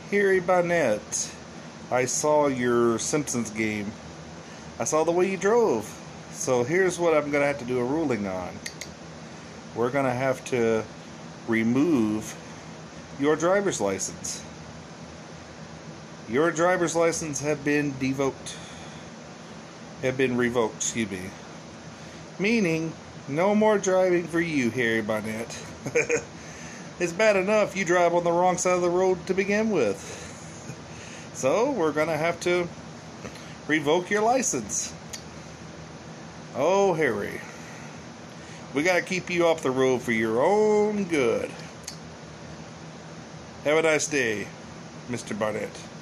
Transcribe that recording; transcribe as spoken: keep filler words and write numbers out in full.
Harry Barnett, I saw your Simpsons game. I saw the way you drove. So here's what I'm going to have to do a ruling on. We're going to have to remove your driver's license. Your driver's license have been devoked. Have been revoked, excuse me. Meaning, no more driving for you, Harry Barnett. It's bad enough you drive on the wrong side of the road to begin with. So, we're going to have to revoke your license. Oh, Harry. We got to keep you off the road for your own good. Have a nice day, Mister Barnett.